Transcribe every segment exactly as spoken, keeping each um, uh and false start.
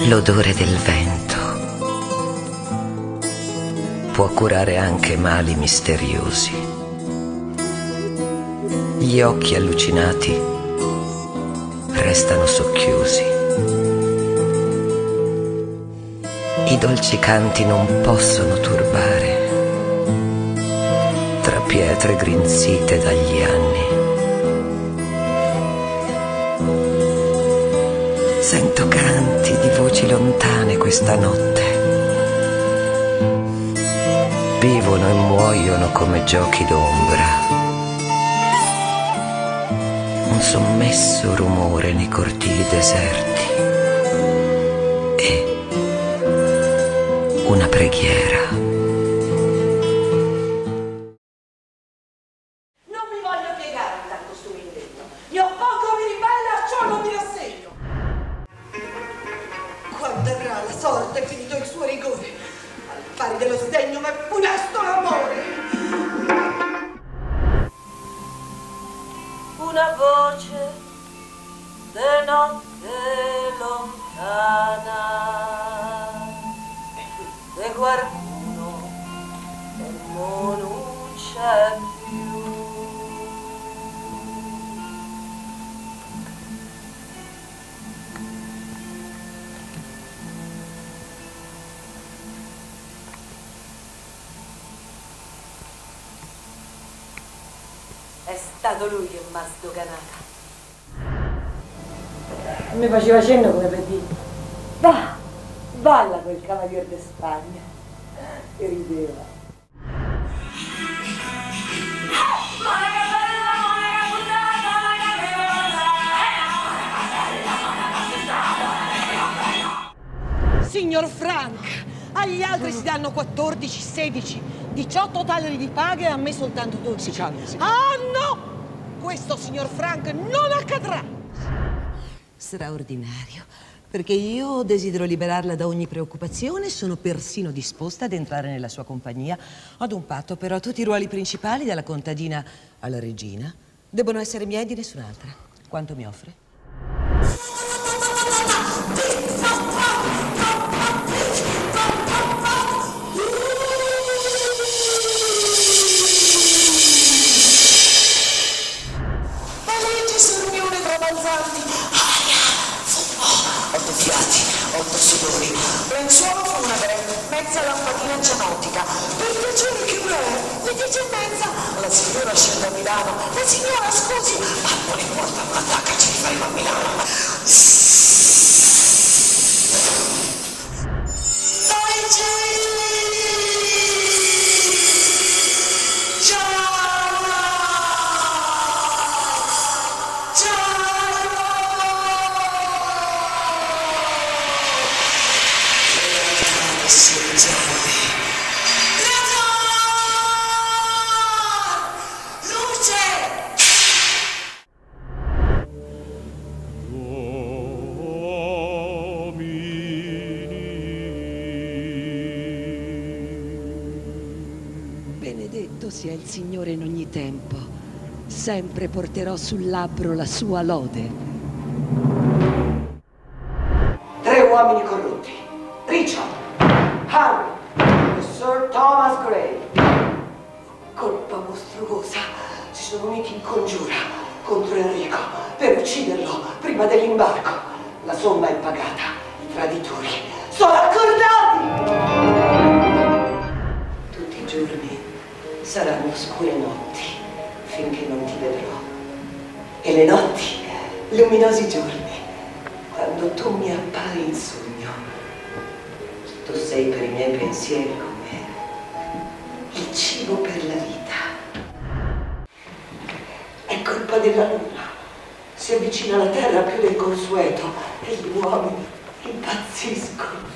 L'odore del vento può curare anche mali misteriosi. Gli occhi allucinati restano socchiusi. I dolci canti non possono turbare tra pietre grinzite dagli anni. Sento canti di voci lontane questa notte. Vivono e muoiono come giochi d'ombra. Un sommesso rumore nei cortili deserti e una preghiera. Non mi voglio piegare a tanto sto vendetto. Io poco mi ribella, ciò non mi rassegno. Quando avrà la sorte finito il suo rigore, al pari dello sdegno m'è funesto l'amore. Una voce de notte lontana, de qualcuno che non c'è più. È stato lui che m'ha sdoganata. Mi faceva cenno come per dire: va, balla quel cavalier de Spagna. E rideva. Signor Frank, agli altri si danno quattordici, sedici, diciotto taleri di paga e a me soltanto dodici. Si calmi, si calmi. Ah no! Questo, signor Frank, non accadrà! Straordinario, perché io desidero liberarla da ogni preoccupazione e sono persino disposta ad entrare nella sua compagnia ad un patto, però tutti i ruoli principali, dalla contadina alla regina, debbono essere miei di nessun'altra. Quanto mi offre? Otto fiati, otto sudori, lenzuolo funebre, mezza lampadina cianotica. Per piacere che vuole, le dieci e mezza. La signora scende a Milano. La signora, scusi, ma non importa, attaccaci, faremo a Milano. Benedetto sia il Signore in ogni tempo. Sempre porterò sul labbro la sua lode. Tre uomini corrotti. Richard, Harry e Sir Thomas Grey. Colpa mostruosa. Si sono uniti in congiura contro Enrico per ucciderlo prima dell'imbarco. La somma è pagata. I traditori sono accordati. Tutti i giorni saranno oscure notti finché non ti vedrò. E le notti, luminosi giorni, quando tu mi appari in sogno. Tu sei per i miei pensieri come il cibo per la vita. È colpa della luna. Si avvicina alla terra più del consueto e gli uomini impazziscono.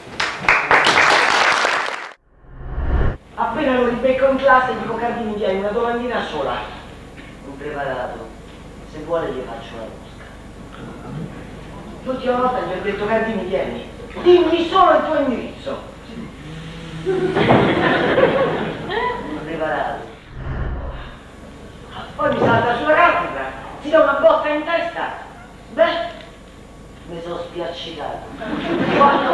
Appena lo ribecco in classe dico: Cardini, vieni, una domandina sola. Un preparato, se vuole gli faccio la mosca. L'ultima volta gli ho detto: Cardini, vieni, dimmi solo il tuo indirizzo. Un preparato. Poi mi salta sulla cattedra, ti dà una botta in testa. Beh, Mi sono spiaccicato. Quando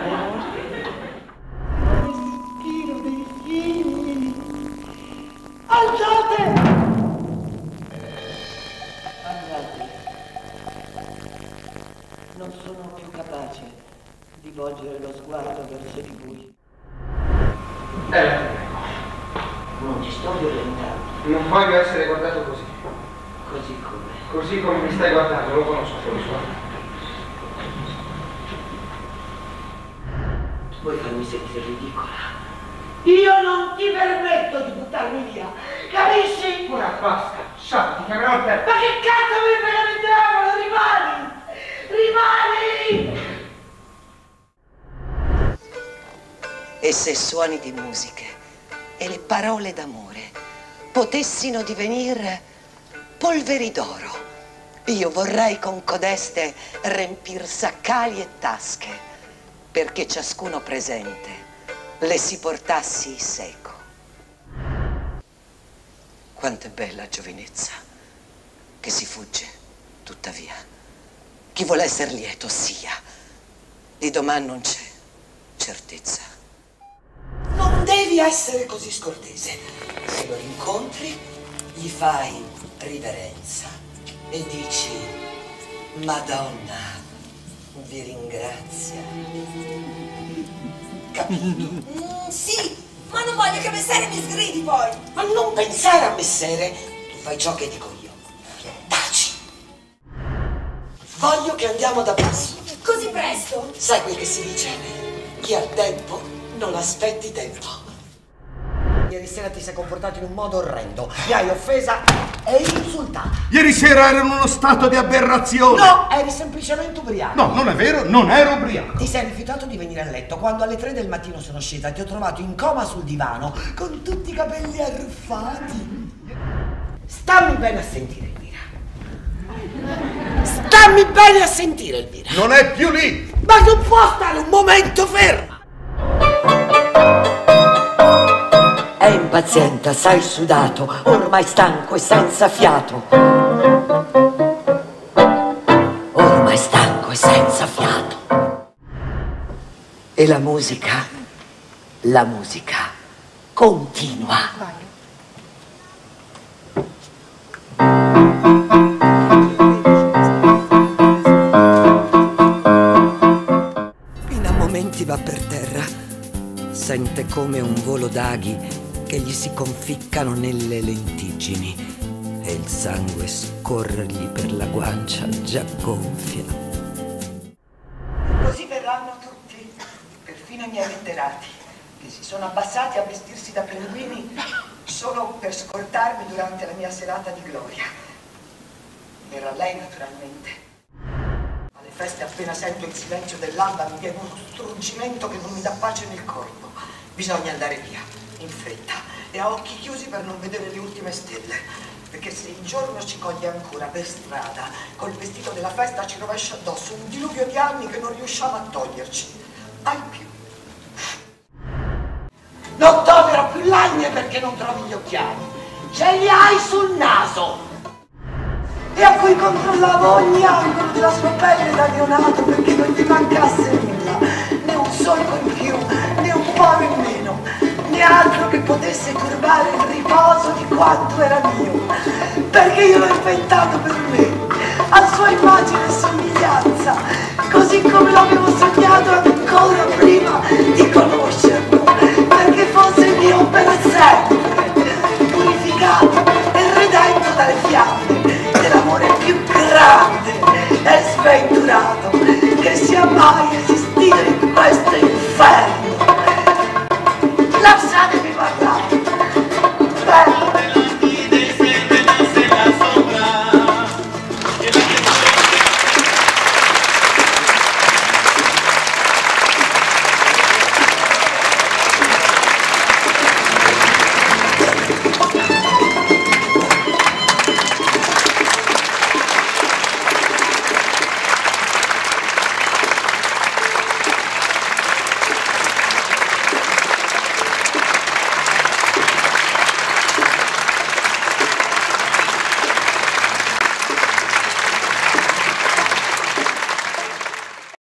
Meschino dei figli! Alzate! Andate. Non sono più capace di volgere lo sguardo verso di voi. Eh, Non ti sto violentando, non voglio essere guardato così. così come. Così come mi stai guardando, lo conosco solo suono. Vuoi farmi sentire ridicola? Io non ti permetto di buttarmi via, capisci? Ora basta, sciatti, ti chiamerò il Ma tempo. che cazzo mi frega di diavolo? Rimani! Rimani! E se suoni di musiche e le parole d'amore potessino divenire polveri d'oro, io vorrei con codeste riempir saccali e tasche, perché ciascuno presente le si portassi seco. Quanto è bella giovinezza, che si fugge, tuttavia. Chi vuole essere lieto sia, di domani non c'è certezza. Non devi essere così scortese. Se lo incontri, gli fai riverenza e dici: Madonna, vi ringrazia. Capito? Mm, sì, ma non voglio che Messere mi sgridi poi. Ma non pensare a messere, tu fai ciò che dico io. Taci. Voglio che andiamo da passo. Così presto? Sai quel che si dice? Chi ha tempo non aspetti tempo. Ieri sera ti sei comportato in un modo orrendo. Mi hai offesa e insultata. Ieri sera ero in uno stato di aberrazione. No, eri semplicemente ubriaco. No, non è vero, non ero ubriaco. Ti sei rifiutato di venire a letto. Quando alle tre del mattino sono scesa ti ho trovato in coma sul divano con tutti i capelli arruffati. Stammi bene a sentire, Elvira. Stammi bene a sentire, Elvira. Non è più lì. Ma non può stare un momento ferma. È impaziente, assai sudato, ormai stanco e senza fiato. Ormai stanco e senza fiato. E la musica, la musica continua. Fino a momenti va per terra, sente come un volo d'aghi che gli si conficcano nelle lentiggini e il sangue scorrergli per la guancia già gonfia. Così verranno tutti, perfino i miei letterati, che si sono abbassati a vestirsi da pinguini solo per scortarmi durante la mia serata di gloria. Era lei, naturalmente. Alle feste, appena sento il silenzio dell'alba, mi viene uno struggimento che non mi dà pace nel corpo. Bisogna andare via, in fretta, e a occhi chiusi per non vedere le ultime stelle. Perché se il giorno ci coglie ancora per strada, col vestito della festa ci rovescia addosso un diluvio di anni che non riusciamo a toglierci. Ai più. Non toglierò più lagne perché non trovi gli occhiali. Ce li hai sul naso. E a cui controllavo ogni angolo della sua pelle da neonato perché non gli mancasse nulla. Né un solco in più, né un poro in meno, né altro che potesse turbare il riposo di quanto era mio. Perché io l'ho inventato per me, a sua immagine e somiglianza, così come l'avevo sognato ancora prima di